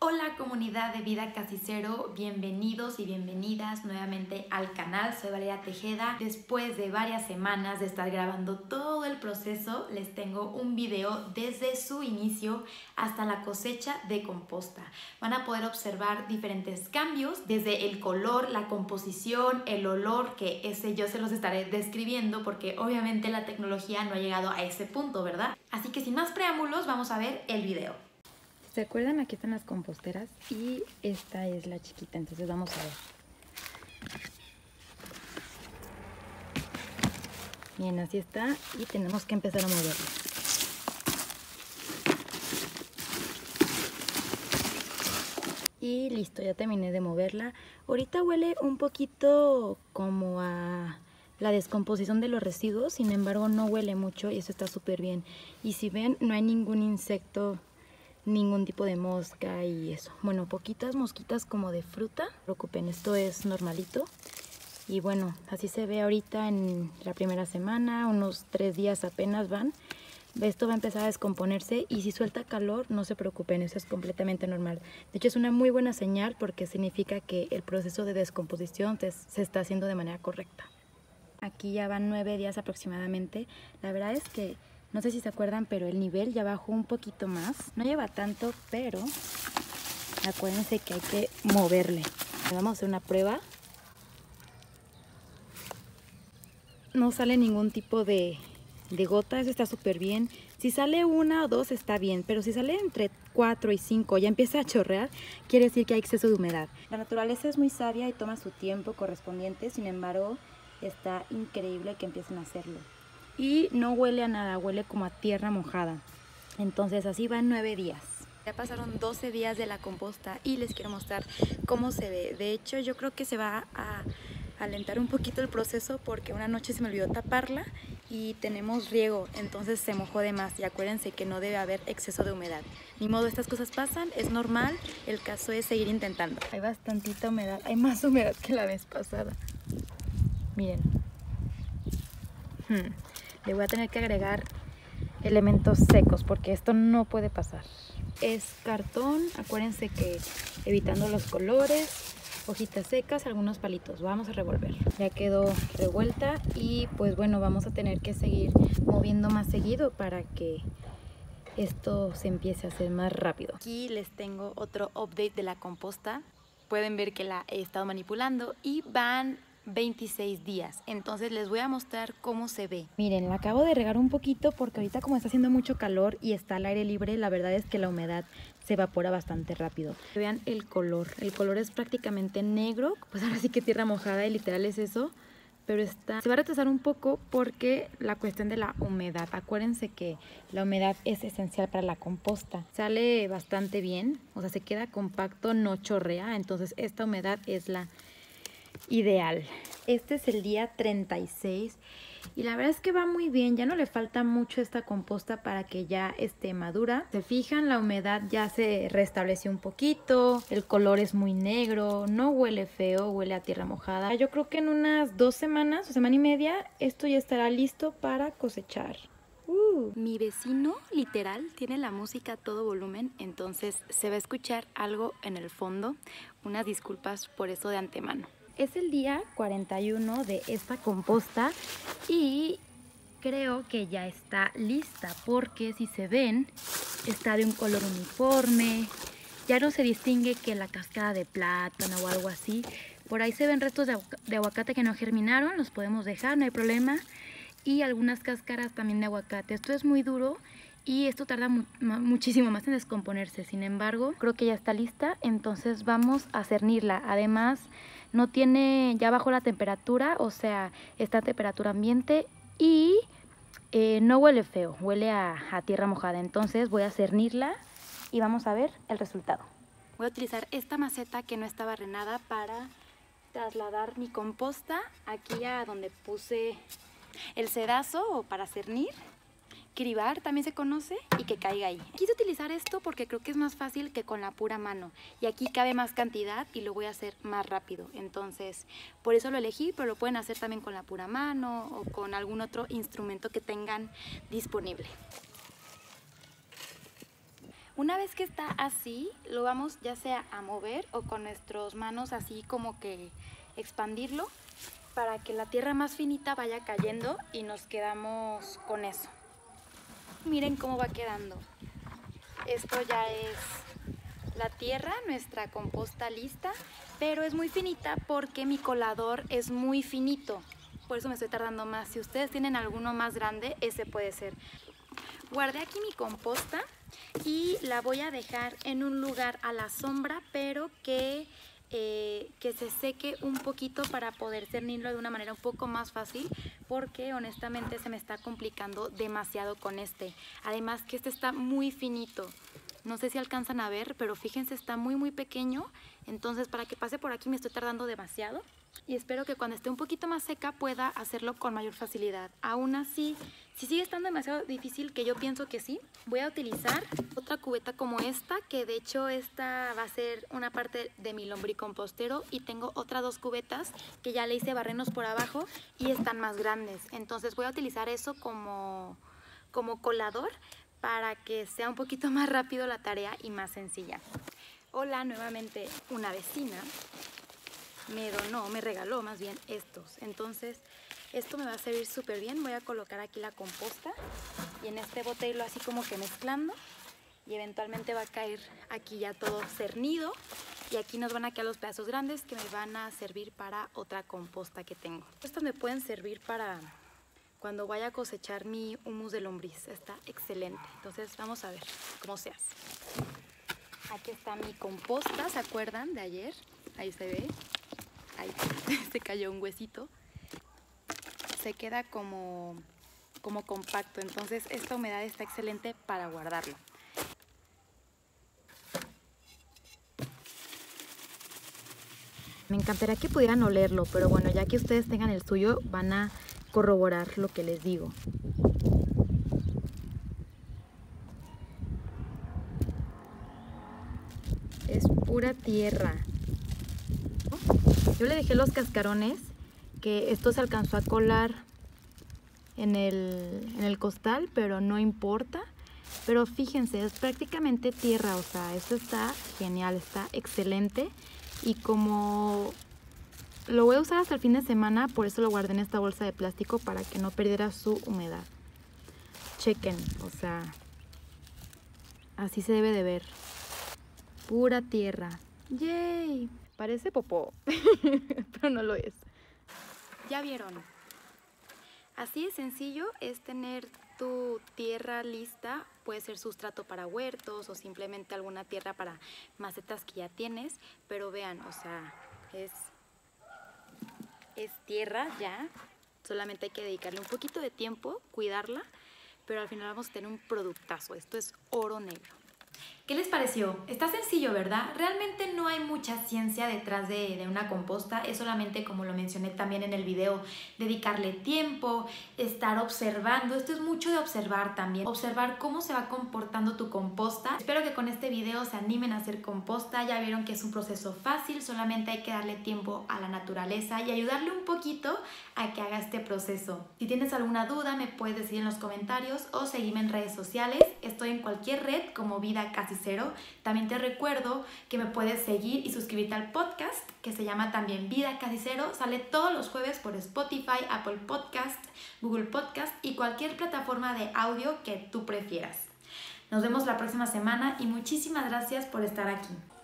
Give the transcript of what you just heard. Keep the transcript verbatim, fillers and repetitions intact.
Hola comunidad de Vida Casi Cero, bienvenidos y bienvenidas nuevamente al canal. Soy Valeria Tejeda. Después de varias semanas de estar grabando todo el proceso, les tengo un video desde su inicio hasta la cosecha de composta. Van a poder observar diferentes cambios, desde el color, la composición, el olor, que ese yo se los estaré describiendo porque obviamente la tecnología no ha llegado a ese punto, ¿verdad? Así que sin más preámbulos, vamos a ver el video. ¿Se acuerdan? Aquí están las composteras y esta es la chiquita, entonces vamos a ver. Bien, así está y tenemos que empezar a moverla. Y listo, ya terminé de moverla. Ahorita huele un poquito como a la descomposición de los residuos, sin embargo no huele mucho y eso está súper bien. Y si ven, no hay ningún insecto, ningún tipo de mosca y eso. Bueno, poquitas mosquitas como de fruta. No se preocupen, esto es normalito. Y bueno, así se ve ahorita en la primera semana, unos tres días apenas van. Esto va a empezar a descomponerse y si suelta calor, no se preocupen, eso es completamente normal. De hecho, es una muy buena señal porque significa que el proceso de descomposición se está haciendo de manera correcta. Aquí ya van nueve días aproximadamente. La verdad es que no sé si se acuerdan, pero el nivel ya bajó un poquito más. No lleva tanto, pero acuérdense que hay que moverle. Vamos a hacer una prueba. No sale ningún tipo de, de gota, eso está súper bien. Si sale una o dos está bien, pero si sale entre cuatro y cinco ya empieza a chorrear, quiere decir que hay exceso de humedad. La naturaleza es muy sabia y toma su tiempo correspondiente, sin embargo, está increíble que empiecen a hacerlo. Y no huele a nada, huele como a tierra mojada. Entonces así van nueve días. Ya pasaron doce días de la composta y les quiero mostrar cómo se ve. De hecho, yo creo que se va a alentar un poquito el proceso porque una noche se me olvidó taparla y tenemos riego, entonces se mojó de más. Y acuérdense que no debe haber exceso de humedad. Ni modo, estas cosas pasan, es normal. El caso es seguir intentando. Hay bastantita humedad, hay más humedad que la vez pasada. Miren. Hmm. Le voy a tener que agregar elementos secos porque esto no puede pasar. Es cartón, acuérdense que evitando los colores, hojitas secas, algunos palitos. Vamos a revolver. Ya quedó revuelta y pues bueno, vamos a tener que seguir moviendo más seguido para que esto se empiece a hacer más rápido. Aquí les tengo otro update de la composta. Pueden ver que la he estado manipulando y van veintiséis días, entonces les voy a mostrar cómo se ve. Miren, la acabo de regar un poquito porque ahorita como está haciendo mucho calor y está al aire libre, la verdad es que la humedad se evapora bastante rápido. Vean el color, el color es prácticamente negro, pues ahora sí que tierra mojada y literal es eso, pero está, se va a retrasar un poco porque la cuestión de la humedad. Acuérdense que la humedad es esencial para la composta. Sale bastante bien, o sea, se queda compacto, no chorrea, entonces esta humedad es la ideal. Este es el día treinta y seis y la verdad es que va muy bien, ya no le falta mucho esta composta para que ya esté madura. Se fijan, la humedad ya se restableció un poquito, el color es muy negro, no huele feo, huele a tierra mojada. Yo creo que en unas dos semanas o semana y media esto ya estará listo para cosechar. Uh. Mi vecino literal tiene la música a todo volumen, entonces se va a escuchar algo en el fondo. Unas disculpas por eso de antemano. Es el día cuarenta y uno de esta composta y creo que ya está lista porque si se ven está de un color uniforme, ya no se distingue que la cáscara de plátano o algo así. Por ahí se ven restos de, aguacate, de aguacate que no germinaron, los podemos dejar, no hay problema, y algunas cáscaras también de aguacate. Esto es muy duro y esto tarda mu muchísimo más en descomponerse, sin embargo creo que ya está lista, entonces vamos a cernirla. Además no tiene, ya bajó la temperatura, o sea, está a temperatura ambiente y eh, no huele feo, huele a, a tierra mojada. Entonces voy a cernirla y vamos a ver el resultado. Voy a utilizar esta maceta que no está barrenada para trasladar mi composta aquí a donde puse el sedazo o para cernir. Cribar también se conoce, y que caiga ahí. Quise utilizar esto porque creo que es más fácil que con la pura mano y aquí cabe más cantidad y lo voy a hacer más rápido, entonces por eso lo elegí, pero lo pueden hacer también con la pura mano o con algún otro instrumento que tengan disponible. Una vez que está así, lo vamos ya sea a mover o con nuestras manos así como que expandirlo para que la tierra más finita vaya cayendo y nos quedamos con eso. Miren cómo va quedando. Esto ya es la tierra, nuestra composta lista, pero es muy finita porque mi colador es muy finito. Por eso me estoy tardando más. Si ustedes tienen alguno más grande, ese puede ser. Guardé aquí mi composta y la voy a dejar en un lugar a la sombra, pero que, eh, que se seque un poquito para poder cernirlo de una manera un poco más fácil, porque honestamente se me está complicando demasiado con este. Además que este está muy finito. No sé si alcanzan a ver, pero fíjense, está muy muy pequeño. Entonces para que pase por aquí me estoy tardando demasiado. Y espero que cuando esté un poquito más seca pueda hacerlo con mayor facilidad. Aún así, si sigue estando demasiado difícil, que yo pienso que sí, voy a utilizar otra cubeta como esta, que de hecho esta va a ser una parte de mi lombricompostero, y tengo otras dos cubetas que ya le hice barrenos por abajo y están más grandes. Entonces voy a utilizar eso como, como colador para que sea un poquito más rápido la tarea y más sencilla. Hola, nuevamente una vecina me donó, me regaló más bien estos. Entonces esto me va a servir súper bien. Voy a colocar aquí la composta y en este bote irlo así como que mezclando, y eventualmente va a caer aquí ya todo cernido, y aquí nos van a quedar los pedazos grandes que me van a servir para otra composta que tengo. Estos me pueden servir para cuando vaya a cosechar mi humus de lombriz. Está excelente. Entonces vamos a ver cómo se hace. Aquí está mi composta, ¿se acuerdan de ayer? Ahí se ve. Ahí se cayó un huesito. Se queda como, como compacto, entonces esta humedad está excelente para guardarlo. Me encantaría que pudieran olerlo, pero bueno, ya que ustedes tengan el suyo, van a corroborar lo que les digo. Es pura tierra. Yo le dejé los cascarones, que esto se alcanzó a colar en el, en el costal, pero no importa. Pero fíjense, es prácticamente tierra, o sea, esto está genial, está excelente. Y como lo voy a usar hasta el fin de semana, por eso lo guardé en esta bolsa de plástico para que no perdiera su humedad. Chequen, o sea, así se debe de ver. Pura tierra. ¡Yay! Parece popó, pero no lo es. Ya vieron. Así de sencillo es tener tu tierra lista. Puede ser sustrato para huertos o simplemente alguna tierra para macetas que ya tienes. Pero vean, o sea, es, es tierra ya. Solamente hay que dedicarle un poquito de tiempo, cuidarla. Pero al final vamos a tener un productazo. Esto es oro negro. ¿Qué les pareció? Está sencillo, ¿verdad? Realmente no hay mucha ciencia detrás de, de una composta, es solamente, como lo mencioné también en el video, dedicarle tiempo, estar observando. Esto es mucho de observar también, observar cómo se va comportando tu composta. Espero que con este video se animen a hacer composta. Ya vieron que es un proceso fácil, solamente hay que darle tiempo a la naturaleza y ayudarle un poquito a que haga este proceso. Si tienes alguna duda, me puedes decir en los comentarios o seguirme en redes sociales. Estoy en cualquier red como Vida Casi Cero. También te recuerdo que me puedes seguir y suscribirte al podcast, que se llama también Vida Casi Cero. Sale todos los jueves por Spotify, Apple Podcast, Google Podcast y cualquier plataforma de audio que tú prefieras. Nos vemos la próxima semana y muchísimas gracias por estar aquí.